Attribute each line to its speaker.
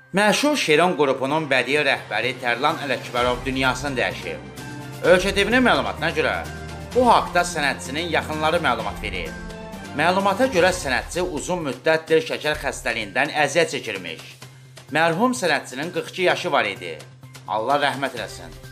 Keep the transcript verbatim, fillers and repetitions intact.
Speaker 1: Məşhur Şeron qrupunun bədii rəhbəri Tərlan Ələkbərov dünyasını dəyişib. Ölkə T V-nin məlumatına görə, bu haqda sənətçinin yaxınları məlumat verir. Məlumata görə sənətçi uzun müddətdir şəkər xəstəliyindən əziyyət çəkirmiş. Mərhum sənətçinin qırx iki yaşı var idi. Allah rəhmət eləsin.